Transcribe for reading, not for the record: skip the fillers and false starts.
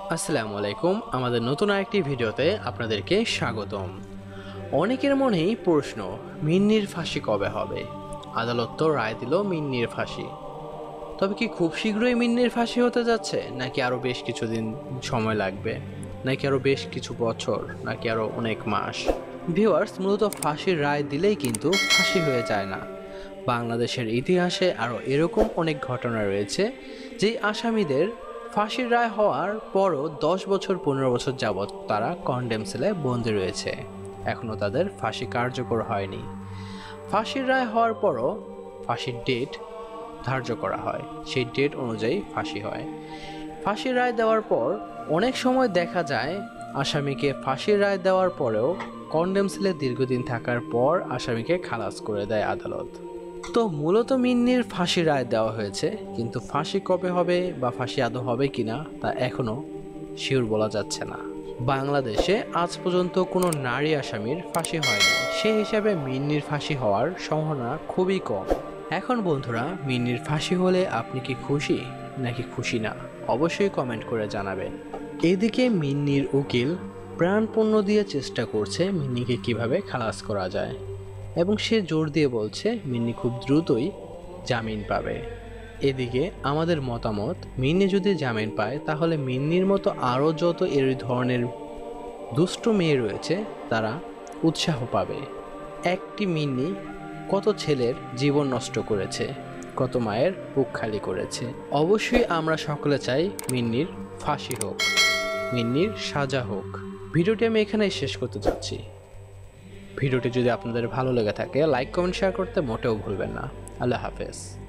আসসালামু আলাইকুম। আমাদের নতুন আরেকটি ভিডিওতে আপনাদেরকে স্বাগতম। অনেকের মনেই প্রশ্ন, মিন্নির ফাঁসি কবে হবে? আদালত তো রায় দিল মিন্নির ফাঁসি। তবে কি খুব শীঘ্রই মিন্নির ফাঁসি হতে যাচ্ছে, নাকি আরও বেশ কিছুদিন সময় লাগবে, নাকি আরও বেশ কিছু বছর, নাকি আরও অনেক মাস? ভিউয়ার্স, মূলত ফাঁসির রায় দিলেই কিন্তু ফাঁসি হয়ে যায় না। বাংলাদেশের ইতিহাসে আরও এরকম অনেক ঘটনা রয়েছে যেই আসামিদের ফাঁসির রায় হওয়ার পরও 10 বছর 15 বছর যাবৎ তারা কন্ডেম সেলে বন্দী রয়েছে, এখনও তাদের ফাঁসি কার্যকর হয়নি। ফাঁসির রায় হওয়ার পরও ফাঁসির ডেট ধার্য করা হয়, সেই ডেট অনুযায়ী ফাঁসি হয়। ফাঁসির রায় দেওয়ার পর অনেক সময় দেখা যায় আসামিকে ফাঁসির রায় দেওয়ার পরেও কন্ডেম সেলে দীর্ঘদিন থাকার পর আসামিকে খালাস করে দেয় আদালত। তো মূলত মিন্নির ফাঁসি রায় দেওয়া হয়েছে, কিন্তু ফাঁসি কবে হবে বা ফাঁসি আদৌ হবে কিনা তা এখনও শিওর বলা যাচ্ছে না। বাংলাদেশে আজ পর্যন্ত কোনো নারী আসামির ফাঁসি হয়নি, সেই হিসাবে মিন্নির ফাঁসি হওয়ার সম্ভাবনা খুবই কম। এখন বন্ধুরা, মিন্নির ফাঁসি হলে আপনি কি খুশি নাকি খুশি না? অবশ্যই কমেন্ট করে জানাবেন। এদিকে মিন্নির উকিল প্রাণপণ্য দিয়ে চেষ্টা করছে মিন্নিকে কিভাবে খালাস করা যায়, এবং সে জোর দিয়ে বলছে মিন্নি খুব দ্রুতই জামিন পাবে। এদিকে আমাদের মতামত, মিন্নি যদি জামিন পায় তাহলে মিন্নির মতো আরও যত এই ধরনের দুষ্ট মেয়ে রয়েছে তারা উৎসাহ পাবে। একটি মিন্নি কত ছেলের জীবন নষ্ট করেছে, কত মায়ের বুক খালি করেছে। অবশ্যই আমরা সকলে চাই মিন্নির ফাঁসি হোক, মিন্নির সাজা হোক। ভিডিওটি আমি এখানেই শেষ করতে যাচ্ছি। ভিডিওটি যদি আপনাদের ভালো লেগে থাকে লাইক কমেন্ট শেয়ার করতে মোটেও ভুলবেন না। আল্লাহ হাফেজ।